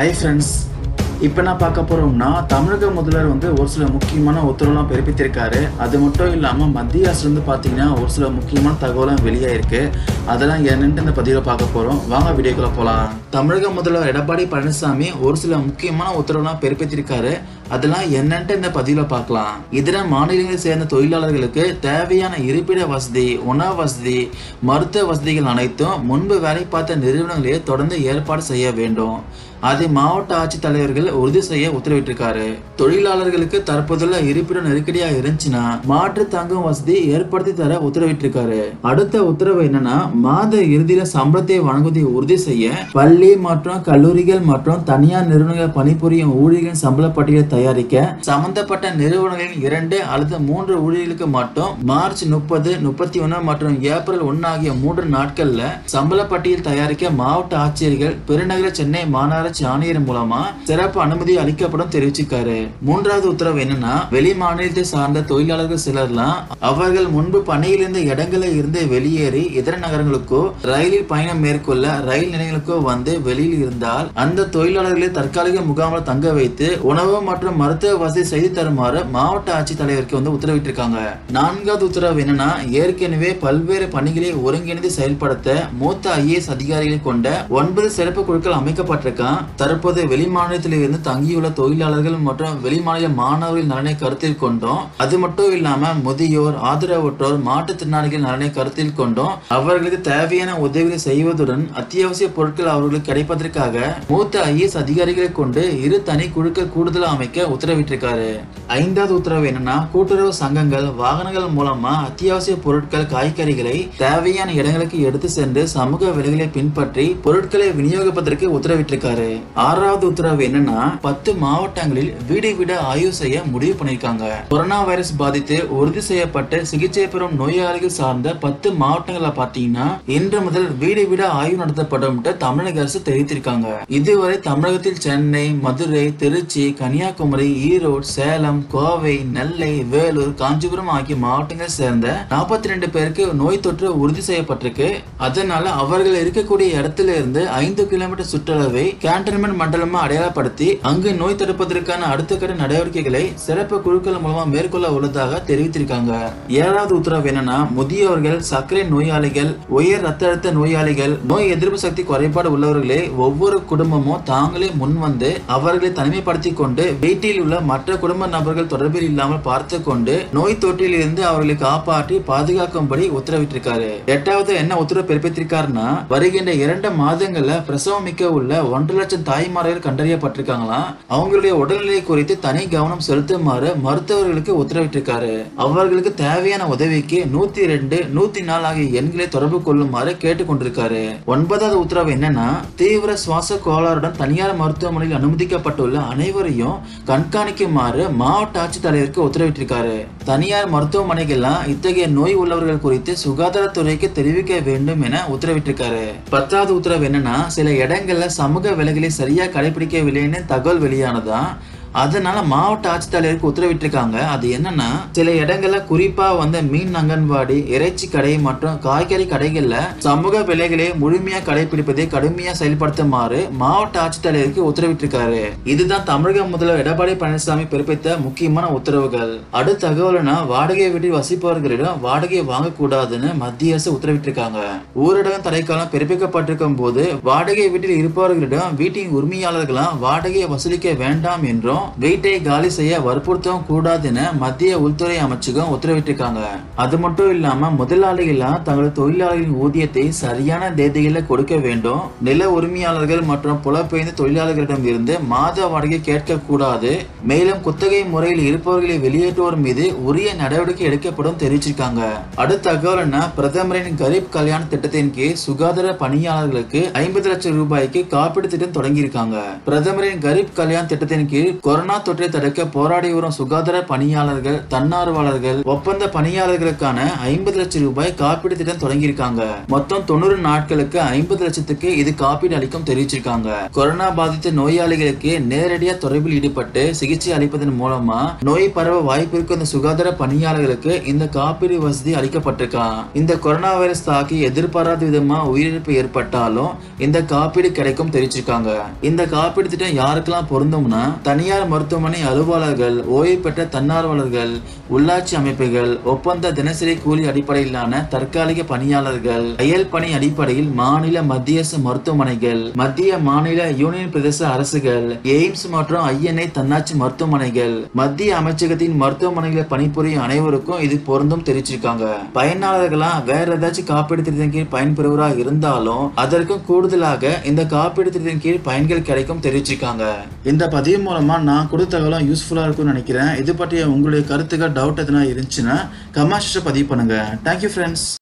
Hi friends, இப்போ நான் பார்க்க போகிறோம்னா தமிழக முதல்வர் ஒரு சில முக்கியமான உத்தரவுலாம் பிறப்பித்திருக்காரு. அது மட்டும் இல்லாமல் மத்திய அரசு பார்த்தீங்கன்னா ஒரு சில முக்கியமான தகவலாம் வெளியாயிருக்கு. அதெல்லாம் என்னென்னு இந்த பதிவில் பார்க்க போகிறோம். வாங்க வீடியோக்குள்ள போகலாம். தமிழக முதல்வர் எடப்பாடி பழனிசாமி ஒரு சில முக்கியமான உத்தரவுலாம் பிறப்பித்திருக்காரு. அதெல்லாம் என்னன்ட்டு இந்த பதிவில் பார்க்கலாம். இதர மாநிலங்களை சேர்ந்த தொழிலாளர்களுக்கு தேவையான இருப்பிட வசதி, உணவு வசதி, மருத்துவ வசதிகள் அனைத்தும் முன்பு வேலை பார்த்த நிறுவனங்களே தொடர்ந்து ஏற்பாடு செய்ய வேண்டும். அதை மாவட்ட ஆட்சித்தலைவர்கள் உறுதி செய்ய உத்தரவிட்டிருக்காரு. தொழிலாளர்களுக்கு தற்போதுள்ள இருப்பிட நெருக்கடியா இருந்துச்சுன்னா மாற்று தங்கும் வசதி ஏற்படுத்தி தர உத்தரவிட்டிருக்காரு. அடுத்த உத்தரவு என்னன்னா, மாத இறுதியில சம்பளத்தை வழங்குவதை உறுதி செய்ய பள்ளி மற்றும் கல்லூரிகள் மற்றும் தனியார் நிறுவனங்கள் பணிபுரியும் ஊழியர்களின் சம்பள பட்டியலை தயாரிக்க சம்பந்தப்பட்ட நிறுவனங்களின் 2 அல்லது 3 ஊழியர்களுக்கு மட்டும் மார்ச் 30, 31 மற்றும் ஏப்ரல் 1 ஆகிய 3 நாட்கள்ல சம்பள பட்டியல் தயாரிக்க மாவட்ட ஆட்சியர்கள் பெருநகர சென்னை மாநகராட்சி ஆணையர் மூலமா சிறப்பு அனுமதி அளிக்கப்படும் தெரிவிச்சிருக்காரு. 3வது உத்தரவு என்னன்னா, வெளி மாநிலத்தை சார்ந்த தொழிலாளர்கள் சிலர்லாம் அவர்கள் முன்பு பணியில் இருந்த இடங்களில் இருந்து வெளியேறி இதர நகரங்களுக்கோ ரயிலில் பயணம் மேற்கொள்ள ரயில் நிலையங்களுக்கோ வந்து வெளியில் இருந்தால் அந்த தொழிலாளர்களை தற்காலிக முகாமில் தங்க வைத்து உணவு மற்றும் மருத்துவ வசதி செய்து தருமாறு மாவட்ட ஆட்சித்தலைவருக்கு உத்தரவிட்டிருக்காங்க. 4வது உத்தரவு என்னன்னா, ஏற்கனவே பல்வேறு பணிகளை ஒருங்கிணைந்து செயல்படுத்த மூத்த IAS அதிகாரிகளை கொண்ட 9 சிறப்பு குழுக்கள் அமைக்கப்பட்டிருக்கான். தற்போது வெளிமாநிலத்தில் இருந்து தங்கியுள்ள தொழிலாளர்கள் மற்றும் வெளிமாநில மாணவர்கள் நலனை கருத்தில் கொண்டும், அது மட்டும் இல்லாம முதியோர், ஆதரவற்றோர், மாற்றுத்திறனாளிகள் நலனை கருத்தில் கொண்டும் அவர்களுக்கு தேவையான உதவிகளை செய்வதுடன் அத்தியாவசிய பொருட்கள் அவர்களுக்கு கிடைப்பதற்காக மூத்த IAS அதிகாரிகளை கொண்டு 2 தனி குழுக்கள் கூடுதல் அமைக்க உத்தரவிட்டிருக்காரு. 5வது உத்தரவு என்னன்னா, கூட்டுறவு சங்கங்கள் வாகனங்கள் மூலமா அத்தியாவசிய பொருட்கள், காய்கறிகளை தேவையான இடங்களுக்கு எடுத்து சென்று சமூக விலைகளை பின்பற்றி பொருட்களை விநியோகிப்பதற்கு உத்தரவிட்டிருக்காரு. 6வது உத்தரவு என்னன்னா, 10 மாவட்டங்களில் வீடு வீட ஆய்வு செய்ய முடிவு பண்ணிருக்காங்க. கொரோனா வைரஸ் பாதித்து உறுதி செய்யப்பட்டு சிகிச்சை பெறும் நோயாளிகள் சார்ந்த 10 மாவட்டங்களை பார்த்தீங்கன்னா இன்று முதல் வீடு வீட ஆய்வு நடத்தப்படும் தமிழக அரசு தெரிவித்திருக்காங்க. இதுவரை தமிழகத்தில் சென்னை, மதுரை, திருச்சி, கன்னியாகுமரி, ஈரோடு, சேலம், கோவை, நெல்லை, வேலூர், காஞ்சிபுரம் ஆகிய மாவட்டங்களை சேர்ந்த 42 பேருக்கு நோய் தொற்று உறுதி செய்யப்பட்டிருக்கு. அதனால அவர்கள் இருக்கக்கூடிய இடத்துல இருந்து 5 கிலோமீட்டர் சுற்றளவை கேண்டன்மென்ட் மண்டலமா அடையாளப்படுத்தி அங்கு நோய் தடுப்பதற்கான அடுத்த கட்ட நடவடிக்கைகளை சிறப்பு குழுக்கள் மூலமா மேற்கொள்ள உள்ளதாக தெரிவித்திருக்காங்க. 7வது உத்தரவு என்னன்னா, முதியோர்கள், சர்க்கரை நோயாளிகள், உயர் ரத்த அழுத்த நோயாளிகள், நோய் எதிர்ப்பு சக்தி குறைபாடு உள்ளவர்களே ஒவ்வொரு குடும்பமும் தாங்களே முன் வந்து அவர்களை தனிமைப்படுத்தி கொண்டு வீட்டில் உள்ள மற்ற குடும்ப நபர்கள் தொடர்பில் இல்லாமல் பார்த்து கொண்டு நோய் தொற்றில் இருந்து அவர்களை காப்பாற்றி பாதுகாக்கும்படி உத்தரவிட்டிருக்காரு. 8வது என்ன உத்தரவு பிறப்பித்திருக்காருன்னா, வருகின்ற 2 மாதங்கள்ல பிரசவம் மிக்க உள்ள 1.5 லட்சம் தாய்மார்கள் கண்டறியப்பட்டிருக்காங்களாம். அவங்களுடைய உடல்நிலை குறித்து தனி கவனம் செலுத்துமாறு மருத்துவர்களுக்கு உத்தரவிட்டிருக்காரு. அவர்களுக்கு தேவையான உதவிக்கு 102, 104 ஆகிய எண்களை தொடர்பு கொள்ளுமாறு கேட்டுக்கொண்டிருக்காரு. 9வது உத்தரவு என்னன்னா, தீவிர சுவாச கோளாறுடன் தனியார் மருத்துவமனையில் அனுமதிக்கப்பட்டுள்ள அனைவரையும் கண்காணிக்குமாறு மாவட்ட ஆட்சித்தலைவருக்கு உத்தரவிட்டிருக்காரு. தனியார் மருத்துவமனைகள்லாம் இத்தகைய நோய் உள்ளவர்கள் குறித்து சுகாதாரத்துறைக்கு தெரிவிக்க வேண்டும் என உத்தரவிட்டிருக்காரு. 10வது உத்தரவு என்னன்னா, சில இடங்கள்ல சமூக விலைகளை சரியா கடைபிடிக்கவில்லைன்னு தகவல் வெளியானதான். அதனால மாவட்ட ஆட்சித்தலைவருக்கு உத்தரவிட்டிருக்காங்க. அது என்னன்னா, சில இடங்கள்ல குறிப்பா மீன் அங்கன்வாடி, இறைச்சி கடை மற்றும் காய்கறி கடைகள்ல சமூக விலைகளை முழுமையா கடைபிடிப்பதை கடுமையா செயல்படுத்துமாறு மாவட்ட ஆட்சித்தலைவருக்கு உத்தரவிட்டிருக்காரு. இதுதான் தமிழக முதல்வர் எடப்பாடி பழனிசாமி பிறப்பித்த முக்கியமான உத்தரவுகள். அடுத்த தகவல்னா, வாடகை வீட்டில் வசிப்பவர்களிடம் வாடகை வாங்கக்கூடாதுன்னு மத்திய அரசு உத்தரவிட்டிருக்காங்க. ஊரடங்கு தடைக்காலம் பிறப்பிக்கப்பட்டிருக்கும் போது வாடகை வீட்டில் இருப்பவர்களிடம் வீட்டின் உரிமையாளர்களாம் வாடகையை வசூலிக்க வேண்டாம் என்றும் வீட்டை காலி செய்ய வற்புறுத்தவும் கூடாதுன்னு மத்திய உள்துறை அமைச்சகம் உத்தரவிட்டிருக்காங்க. அது மட்டும் இல்லாம முதலாளிகள் தங்களது தொழிலாளர்களின் ஊதியத்தை சரியான தேதிகளில் கொடுக்க வேண்டும். நில உரிமையாளர்கள் மற்றும் புலப்பெயர்ந்த தொழிலாளர்களிடம் இருந்து மாத வாடகை கேட்க கூடாது. மேலும் குத்தகை முறையில் இருப்பவர்களை வெளியேற்றுவோர் மீது உரிய நடவடிக்கை எடுக்கப்படும் தெரிவிச்சிருக்காங்க. அடுத்த தகவல்னா, பிரதமரின் கரீப் கல்யாண் திட்டத்தின் கீழ் சுகாதார பணியாளர்களுக்கு 50 லட்சம் ரூபாய்க்கு காப்பீடு திட்டம் தொடங்கியிருக்காங்க. பிரதமரின் கரீப் கல்யாண் திட்டத்தின் கீழ் கொரோனா தொற்றை தடுக்க போராடி வரும் சுகாதார பணியாளர்கள், தன்னார்வலர்கள், ஒப்பந்த பணியாளர்களுக்கான 50 லட்சம் ரூபாய் காப்பீடு திட்டம் தொடங்கியிருக்காங்க. மொத்தம் 90 நாட்களுக்கு 50 லட்சத்துக்கு இது காப்பீடு அளிக்கும் தெரிவிச்சிருக்காங்க. கொரோனா பாதித்த நோயாளிகளுக்கு நேரடியா தொடர்பில் ஈடுபட்டு சிகிச்சை அளிப்பதன் மூலமா நோய் பரவ வாய்ப்பு இருக்கும் இந்த சுகாதார பணியாளர்களுக்கு இந்த காப்பீடு வசதி அளிக்கப்பட்டிருக்கான். இந்த கொரோனா வைரஸ் தாக்கி எதிர்பாராத விதமா உயிரிழப்பு ஏற்பட்டாலும் இந்த காப்பீடு கிடைக்கும் தெரிவிச்சிருக்காங்க. இந்த காப்பீடு திட்டம் யாருக்கெல்லாம் பொருந்தும்னா தனியார் மருத்துவமனை அலுவலர்கள், ஓய்வு பெற்ற தன்னார்வலர்கள், உள்ளாட்சி அமைப்புகள், ஒப்பந்த தினசரி கூலி அடிப்படையிலான தற்காலிக பணியாளர்கள், அயல் பணி அடிப்படையில் மாநில மத்திய அரசு மருத்துவமனைகள், மத்திய மாநில யூனியன் பிரதேச அரசுகள், எய்ம்ஸ் மற்றும் INI தன்னாட்சி மருத்துவமனைகள், மத்திய அமைச்சகத்தின் மருத்துவமனைகளில் பணிபுரியும் அனைவருக்கும் இது பொருந்தும் தெரிவிச்சிருக்காங்க. பயனாளர்களா வேற ஏதாச்சும் காப்பீடு திட்டத்தின் கீழ் பயன்பெறுவரா இருந்தாலும் அதற்கும் கூடுதலாக இந்த காப்பீடு திட்டத்தின் கீழ் பயன்கள் கிடைக்கும் தெரிவிச்சிருக்காங்க. இந்த பதிவு மூலமா நான் கொடுத்த தகவலும் யூஸ்ஃபுல்லா இருக்கும்னு நினைக்கிறேன். இது பற்றிய உங்களுடைய கருத்துக்கள், டவுட் எதுனா இருந்துச்சுன்னா கமெண்ட் செக்ஷன்ல பதிவு பண்ணுங்க. Thank you friends.